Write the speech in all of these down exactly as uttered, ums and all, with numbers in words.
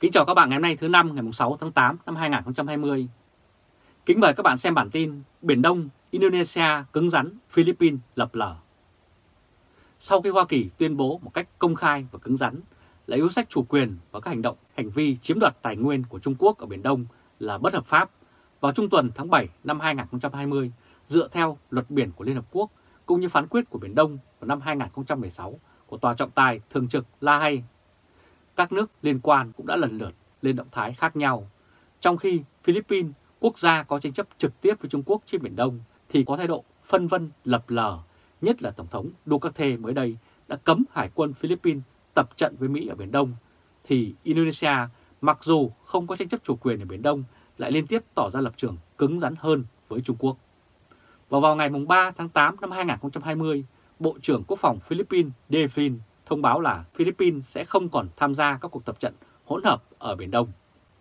Kính chào các bạn ngày hôm nay thứ năm ngày sáu tháng tám năm hai nghìn không trăm hai mươi. Kính mời các bạn xem bản tin Biển Đông, Indonesia cứng rắn, Philippines lập lờ. Sau khi Hoa Kỳ tuyên bố một cách công khai và cứng rắn là yêu sách chủ quyền và các hành động, hành vi chiếm đoạt tài nguyên của Trung Quốc ở Biển Đông là bất hợp pháp, vào trung tuần tháng bảy năm hai nghìn không trăm hai mươi, dựa theo luật biển của Liên Hợp Quốc cũng như phán quyết của Biển Đông vào năm hai nghìn không trăm mười sáu của Tòa trọng tài thường trực La Hay, các nước liên quan cũng đã lần lượt lên động thái khác nhau. Trong khi Philippines, quốc gia có tranh chấp trực tiếp với Trung Quốc trên Biển Đông, thì có thái độ phân vân lập lờ, nhất là Tổng thống Duterte mới đây đã cấm Hải quân Philippines tập trận với Mỹ ở Biển Đông, thì Indonesia mặc dù không có tranh chấp chủ quyền ở Biển Đông lại liên tiếp tỏ ra lập trường cứng rắn hơn với Trung Quốc. Và vào ngày ba tháng tám năm hai nghìn không trăm hai mươi, Bộ trưởng Quốc phòng Philippines Devin thông báo là Philippines sẽ không còn tham gia các cuộc tập trận hỗn hợp ở Biển Đông.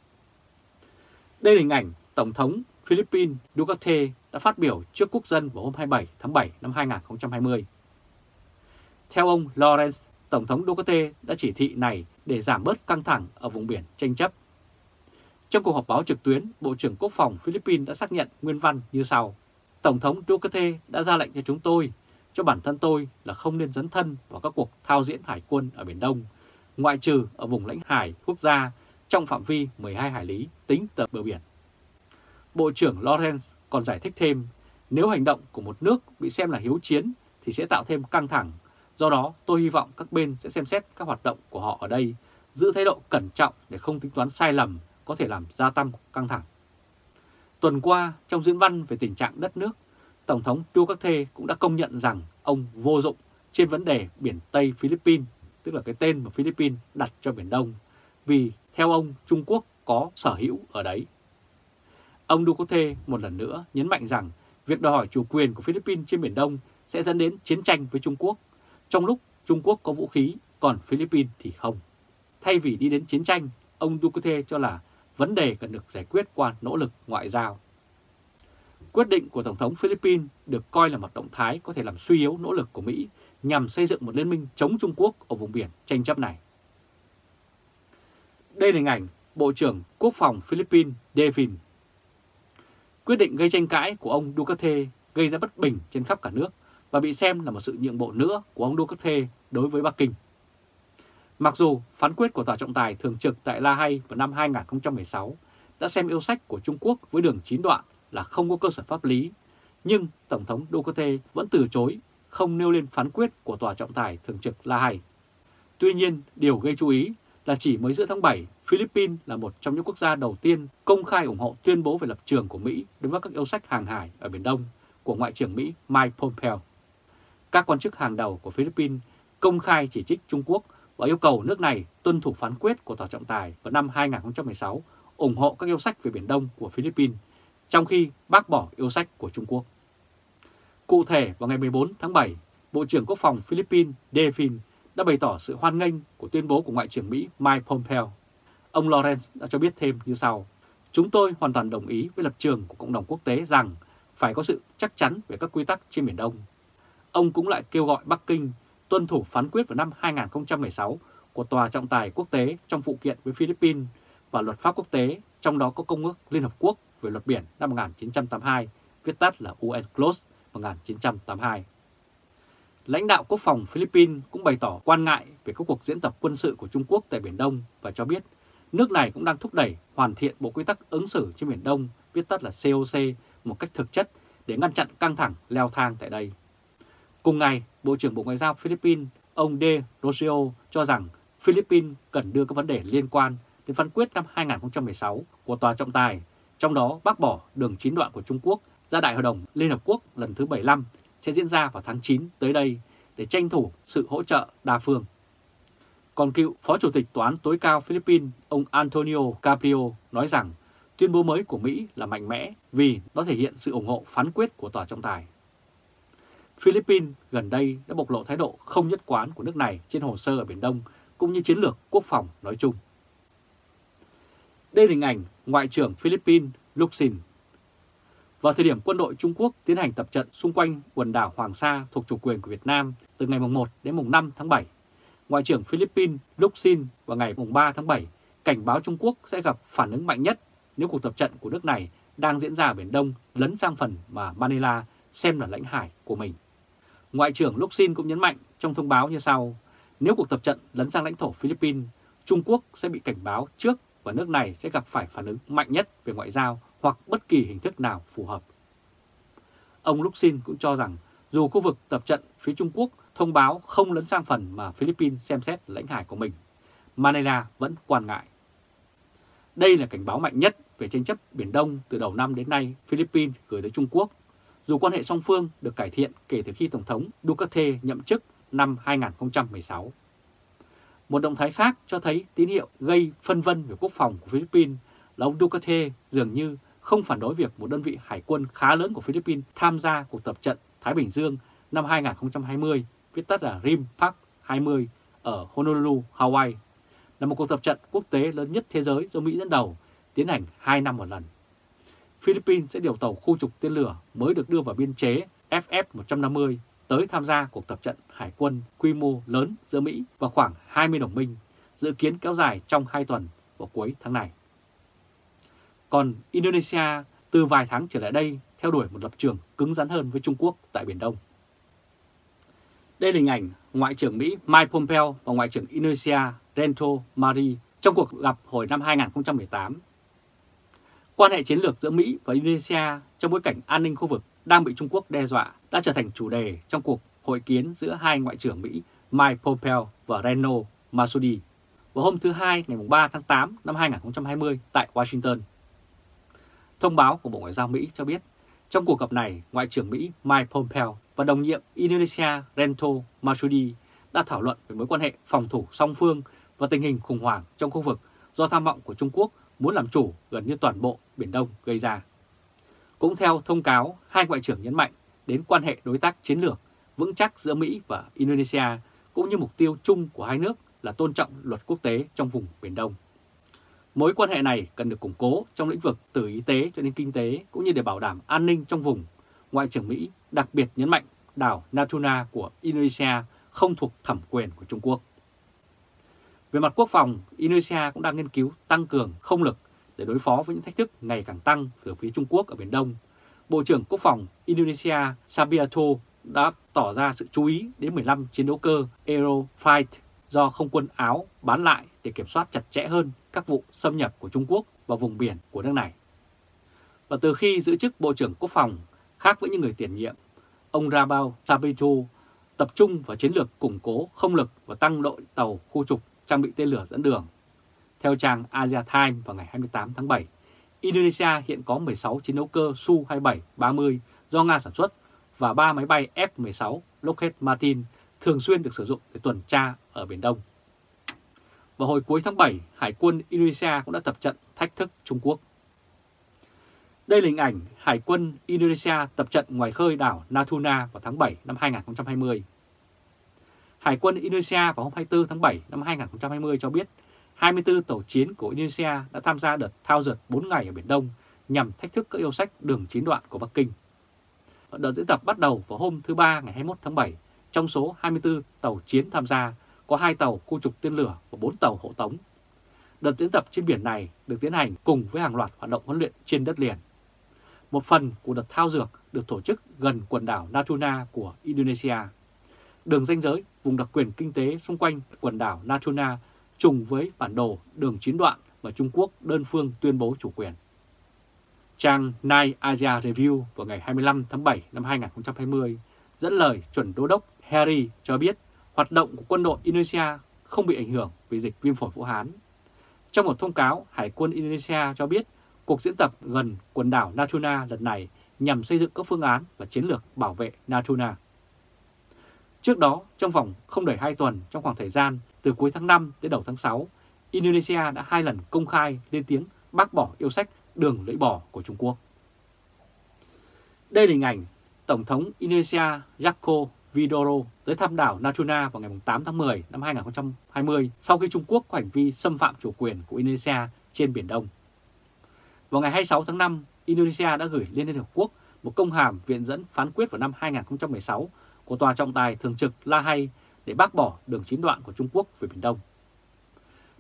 Đây là hình ảnh Tổng thống Philippines Duterte đã phát biểu trước quốc dân vào hôm hai mươi bảy tháng bảy năm hai nghìn không trăm hai mươi. Theo ông Lawrence, Tổng thống Duterte đã chỉ thị này để giảm bớt căng thẳng ở vùng biển tranh chấp. Trong cuộc họp báo trực tuyến, Bộ trưởng Quốc phòng Philippines đã xác nhận nguyên văn như sau. Tổng thống Duterte đã ra lệnh cho chúng tôi, cho bản thân tôi là không nên dấn thân vào các cuộc thao diễn hải quân ở Biển Đông, ngoại trừ ở vùng lãnh hải quốc gia trong phạm vi mười hai hải lý tính từ bờ biển. Bộ trưởng Lawrence còn giải thích thêm, nếu hành động của một nước bị xem là hiếu chiến thì sẽ tạo thêm căng thẳng, do đó tôi hy vọng các bên sẽ xem xét các hoạt động của họ ở đây, giữ thái độ cẩn trọng để không tính toán sai lầm có thể làm gia tăng căng thẳng. Tuần qua, trong diễn văn về tình trạng đất nước, Tổng thống Duterte cũng đã công nhận rằng ông vô dụng trên vấn đề Biển Tây Philippines, tức là cái tên mà Philippines đặt cho Biển Đông, vì theo ông Trung Quốc có sở hữu ở đấy. Ông Duterte một lần nữa nhấn mạnh rằng việc đòi hỏi chủ quyền của Philippines trên Biển Đông sẽ dẫn đến chiến tranh với Trung Quốc, trong lúc Trung Quốc có vũ khí, còn Philippines thì không. Thay vì đi đến chiến tranh, ông Duterte cho là vấn đề cần được giải quyết qua nỗ lực ngoại giao. Quyết định của Tổng thống Philippines được coi là một động thái có thể làm suy yếu nỗ lực của Mỹ nhằm xây dựng một liên minh chống Trung Quốc ở vùng biển tranh chấp này. Đây là hình ảnh Bộ trưởng Quốc phòng Philippines Devin. Quyết định gây tranh cãi của ông Duterte gây ra bất bình trên khắp cả nước và bị xem là một sự nhượng bộ nữa của ông Duterte đối với Bắc Kinh. Mặc dù phán quyết của Tòa trọng tài thường trực tại La Hay vào năm hai nghìn không trăm mười sáu đã xem yêu sách của Trung Quốc với đường chín đoạn là không có cơ sở pháp lý, nhưng Tổng thống Duterte vẫn từ chối không nêu lên phán quyết của Tòa trọng tài thường trực La Hay. Tuy nhiên, điều gây chú ý là chỉ mới giữa tháng bảy, Philippines là một trong những quốc gia đầu tiên công khai ủng hộ tuyên bố về lập trường của Mỹ đối với các yêu sách hàng hải ở Biển Đông của Ngoại trưởng Mỹ Mike Pompeo. Các quan chức hàng đầu của Philippines công khai chỉ trích Trung Quốc và yêu cầu nước này tuân thủ phán quyết của Tòa trọng tài vào năm hai nghìn không trăm mười sáu ủng hộ các yêu sách về Biển Đông của Philippines, trong khi bác bỏ yêu sách của Trung Quốc. Cụ thể, vào ngày mười bốn tháng bảy, Bộ trưởng Quốc phòng Philippines Devin đã bày tỏ sự hoan nghênh của tuyên bố của Ngoại trưởng Mỹ Mike Pompeo. Ông Lawrence đã cho biết thêm như sau. Chúng tôi hoàn toàn đồng ý với lập trường của cộng đồng quốc tế rằng phải có sự chắc chắn về các quy tắc trên Biển Đông. Ông cũng lại kêu gọi Bắc Kinh tuân thủ phán quyết vào năm hai nghìn không trăm mười sáu của Tòa trọng tài quốc tế trong vụ kiện với Philippines và luật pháp quốc tế, trong đó có Công ước Liên Hợp Quốc về luật biển năm một nghìn chín trăm tám mươi hai, viết tắt là u en Clos một nghìn chín trăm tám mươi hai. Lãnh đạo quốc phòng Philippines cũng bày tỏ quan ngại về các cuộc diễn tập quân sự của Trung Quốc tại Biển Đông và cho biết nước này cũng đang thúc đẩy hoàn thiện bộ quy tắc ứng xử trên Biển Đông, viết tắt là xê o xê, một cách thực chất để ngăn chặn căng thẳng leo thang tại đây. Cùng ngày, Bộ trưởng Bộ Ngoại giao Philippines, ông De Rosio cho rằng Philippines cần đưa các vấn đề liên quan đến phán quyết năm hai nghìn không trăm mười sáu của Tòa trọng tài, trong đó bác bỏ đường chín đoạn của Trung Quốc ra Đại hội đồng Liên Hợp Quốc lần thứ bảy mươi lăm sẽ diễn ra vào tháng chín tới đây để tranh thủ sự hỗ trợ đa phương. Còn cựu Phó Chủ tịch Tòa án tối cao Philippines, ông Antonio Carpio nói rằng tuyên bố mới của Mỹ là mạnh mẽ vì nó thể hiện sự ủng hộ phán quyết của Tòa trọng tài. Philippines gần đây đã bộc lộ thái độ không nhất quán của nước này trên hồ sơ ở Biển Đông cũng như chiến lược quốc phòng nói chung. Đây là hình ảnh Ngoại trưởng Philippines Locsin. Vào thời điểm quân đội Trung Quốc tiến hành tập trận xung quanh quần đảo Hoàng Sa thuộc chủ quyền của Việt Nam từ ngày một đến năm tháng bảy, Ngoại trưởng Philippines Locsin vào ngày ba tháng bảy cảnh báo Trung Quốc sẽ gặp phản ứng mạnh nhất nếu cuộc tập trận của nước này đang diễn ra ở Biển Đông lấn sang phần mà Manila xem là lãnh hải của mình. Ngoại trưởng Locsin cũng nhấn mạnh trong thông báo như sau: nếu cuộc tập trận lấn sang lãnh thổ Philippines, Trung Quốc sẽ bị cảnh báo trước và nước này sẽ gặp phải phản ứng mạnh nhất về ngoại giao hoặc bất kỳ hình thức nào phù hợp. Ông Locsin cũng cho rằng dù khu vực tập trận phía Trung Quốc thông báo không lấn sang phần mà Philippines xem xét là lãnh hải của mình, Manila vẫn quan ngại. Đây là cảnh báo mạnh nhất về tranh chấp Biển Đông từ đầu năm đến nay Philippines gửi tới Trung Quốc, dù quan hệ song phương được cải thiện kể từ khi Tổng thống Duterte nhậm chức năm hai nghìn không trăm mười sáu. Một động thái khác cho thấy tín hiệu gây phân vân về quốc phòng của Philippines là ông Duterte dường như không phản đối việc một đơn vị hải quân khá lớn của Philippines tham gia cuộc tập trận Thái Bình Dương năm hai nghìn không trăm hai mươi, viết tắt là RIM PAC hai mươi ở Honolulu, Hawaii, là một cuộc tập trận quốc tế lớn nhất thế giới do Mỹ dẫn đầu, tiến hành hai năm một lần. Philippines sẽ điều tàu khu trục tên lửa mới được đưa vào biên chế F F một trăm năm mươi tới tham gia cuộc tập trận hải quân quy mô lớn giữa Mỹ và khoảng hai mươi đồng minh, dự kiến kéo dài trong hai tuần vào cuối tháng này. Còn Indonesia từ vài tháng trở lại đây theo đuổi một lập trường cứng rắn hơn với Trung Quốc tại Biển Đông. Đây là hình ảnh Ngoại trưởng Mỹ Mike Pompeo và Ngoại trưởng Indonesia Retno Marsudi trong cuộc gặp hồi năm hai nghìn không trăm mười tám. Quan hệ chiến lược giữa Mỹ và Indonesia trong bối cảnh an ninh khu vực đang bị Trung Quốc đe dọa đã trở thành chủ đề trong cuộc hội kiến giữa hai Ngoại trưởng Mỹ Mike Pompeo và Retno Marsudi vào hôm thứ Hai ngày ba tháng tám năm hai nghìn không trăm hai mươi tại Washington. Thông báo của Bộ Ngoại giao Mỹ cho biết trong cuộc gặp này, Ngoại trưởng Mỹ Mike Pompeo và đồng nhiệm Indonesia Retno Marsudi đã thảo luận về mối quan hệ phòng thủ song phương và tình hình khủng hoảng trong khu vực do tham vọng của Trung Quốc muốn làm chủ gần như toàn bộ Biển Đông gây ra. Cũng theo thông cáo, hai ngoại trưởng nhấn mạnh đến quan hệ đối tác chiến lược vững chắc giữa Mỹ và Indonesia cũng như mục tiêu chung của hai nước là tôn trọng luật quốc tế trong vùng Biển Đông. Mối quan hệ này cần được củng cố trong lĩnh vực từ y tế cho đến kinh tế cũng như để bảo đảm an ninh trong vùng. Ngoại trưởng Mỹ đặc biệt nhấn mạnh đảo Natuna của Indonesia không thuộc thẩm quyền của Trung Quốc. Về mặt quốc phòng, Indonesia cũng đang nghiên cứu tăng cường không lực để đối phó với những thách thức ngày càng tăng từ phía Trung Quốc ở Biển Đông. Bộ trưởng Quốc phòng Indonesia Subianto đã tỏ ra sự chú ý đến mười lăm chiến đấu cơ Aerofighter do không quân Áo bán lại để kiểm soát chặt chẽ hơn các vụ xâm nhập của Trung Quốc vào vùng biển của nước này. Và từ khi giữ chức Bộ trưởng Quốc phòng, khác với những người tiền nhiệm, ông Rabao Sabito tập trung vào chiến lược củng cố không lực và tăng đội tàu khu trục trang bị tên lửa dẫn đường. Theo trang Asia Times vào ngày hai mươi tám tháng bảy, Indonesia hiện có mười sáu chiến đấu cơ Su hai mươi bảy ba mươi do Nga sản xuất và ba máy bay F mười sáu Lockheed Martin thường xuyên được sử dụng để tuần tra ở Biển Đông. Vào hồi cuối tháng bảy, Hải quân Indonesia cũng đã tập trận thách thức Trung Quốc. Đây là hình ảnh Hải quân Indonesia tập trận ngoài khơi đảo Natuna vào tháng bảy năm hai nghìn không trăm hai mươi. Hải quân Indonesia vào hôm hai mươi tư tháng bảy năm hai nghìn không trăm hai mươi cho biết hai mươi tư tàu chiến của Indonesia đã tham gia đợt thao dượt bốn ngày ở Biển Đông nhằm thách thức các yêu sách đường chín đoạn của Bắc Kinh. Đợt diễn tập bắt đầu vào hôm thứ Ba ngày hai mươi mốt tháng bảy. Trong số hai mươi tư tàu chiến tham gia, có hai tàu khu trục tên lửa và bốn tàu hộ tống. Đợt diễn tập trên biển này được tiến hành cùng với hàng loạt hoạt động huấn luyện trên đất liền. Một phần của đợt thao dượt được tổ chức gần quần đảo Natuna của Indonesia. Đường ranh giới vùng đặc quyền kinh tế xung quanh quần đảo Natuna trùng với bản đồ đường chín đoạn mà Trung Quốc đơn phương tuyên bố chủ quyền. Trang Night Asia Review vào ngày hai mươi lăm tháng bảy năm hai nghìn không trăm hai mươi dẫn lời chuẩn đô đốc Harry cho biết hoạt động của quân đội Indonesia không bị ảnh hưởng vì dịch viêm phổi Vũ Hán. Trong một thông cáo, Hải quân Indonesia cho biết cuộc diễn tập gần quần đảo Natuna lần này nhằm xây dựng các phương án và chiến lược bảo vệ Natuna. Trước đó, trong vòng không đầy hai tuần trong khoảng thời gian từ cuối tháng năm đến đầu tháng sáu, Indonesia đã hai lần công khai lên tiếng bác bỏ yêu sách đường lưỡi bò của Trung Quốc. Đây là hình ảnh Tổng thống Indonesia Joko Widodo tới thăm đảo Natuna vào ngày tám tháng mười năm hai nghìn không trăm hai mươi sau khi Trung Quốc có hành vi xâm phạm chủ quyền của Indonesia trên Biển Đông. Vào ngày hai mươi sáu tháng năm, Indonesia đã gửi lên Liên Hợp Quốc một công hàm viện dẫn phán quyết vào năm hai nghìn không trăm mười sáu của Tòa trọng tài thường trực La Hay để bác bỏ đường chín đoạn của Trung Quốc về Biển Đông.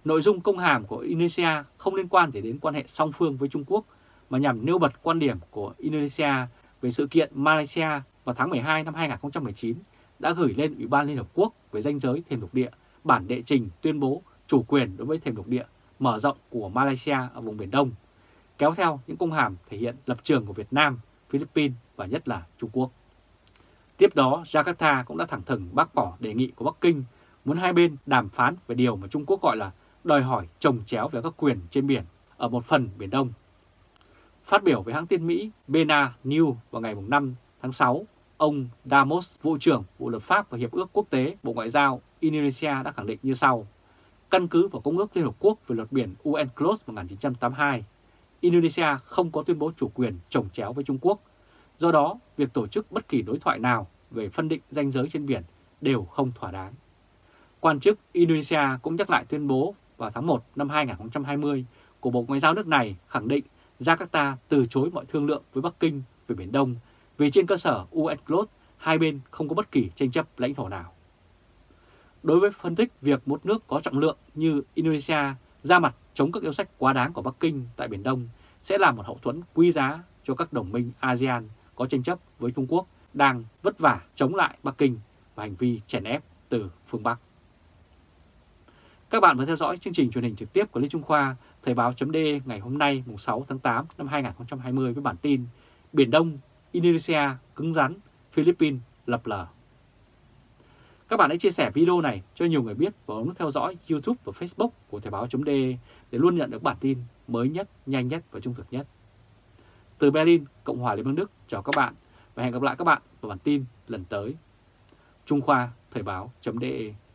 Nội dung công hàm của Indonesia không liên quan gì đến quan hệ song phương với Trung Quốc, mà nhằm nêu bật quan điểm của Indonesia về sự kiện Malaysia vào tháng mười hai năm hai nghìn không trăm mười chín đã gửi lên Ủy ban Liên Hợp Quốc về ranh giới thềm lục địa bản đệ trình tuyên bố chủ quyền đối với thềm lục địa mở rộng của Malaysia ở vùng Biển Đông, kéo theo những công hàm thể hiện lập trường của Việt Nam, Philippines và nhất là Trung Quốc. Tiếp đó, Jakarta cũng đã thẳng thừng bác bỏ đề nghị của Bắc Kinh muốn hai bên đàm phán về điều mà Trung Quốc gọi là đòi hỏi chồng chéo về các quyền trên biển ở một phần Biển Đông. Phát biểu với hãng tin Mỹ Bena News vào ngày năm tháng sáu, ông Damos, Vụ trưởng Vụ Luật pháp và Hiệp ước Quốc tế Bộ Ngoại giao Indonesia đã khẳng định như sau. Căn cứ vào Công ước Liên Hợp Quốc về luật biển u en Clos một nghìn chín trăm tám mươi hai, Indonesia không có tuyên bố chủ quyền chồng chéo với Trung Quốc. Do đó, việc tổ chức bất kỳ đối thoại nào về phân định ranh giới trên biển đều không thỏa đáng. Quan chức Indonesia cũng nhắc lại tuyên bố vào tháng một năm hai nghìn không trăm hai mươi của Bộ Ngoại giao nước này khẳng định Jakarta từ chối mọi thương lượng với Bắc Kinh về Biển Đông vì trên cơ sở u en Clos hai bên không có bất kỳ tranh chấp lãnh thổ nào. Đối với phân tích việc một nước có trọng lượng như Indonesia ra mặt chống các yêu sách quá đáng của Bắc Kinh tại Biển Đông sẽ là một hậu thuẫn quý giá cho các đồng minh a sê an có tranh chấp với Trung Quốc đang vất vả chống lại Bắc Kinh và hành vi chèn ép từ phương Bắc. Các bạn vừa theo dõi chương trình truyền hình trực tiếp của Lê Trung Khoa, Thời báo.de ngày hôm nay mùng sáu tháng tám năm hai nghìn không trăm hai mươi với bản tin Biển Đông, Indonesia cứng rắn, Philippines lập lờ. Các bạn hãy chia sẻ video này cho nhiều người biết và ấn nút theo dõi YouTube và Facebook của Thời báo.de để luôn nhận được bản tin mới nhất, nhanh nhất và trung thực nhất. Từ Berlin, Cộng hòa Liên bang Đức, chào các bạn và hẹn gặp lại các bạn vào bản tin lần tới. Trung Khoa, Thời báo.de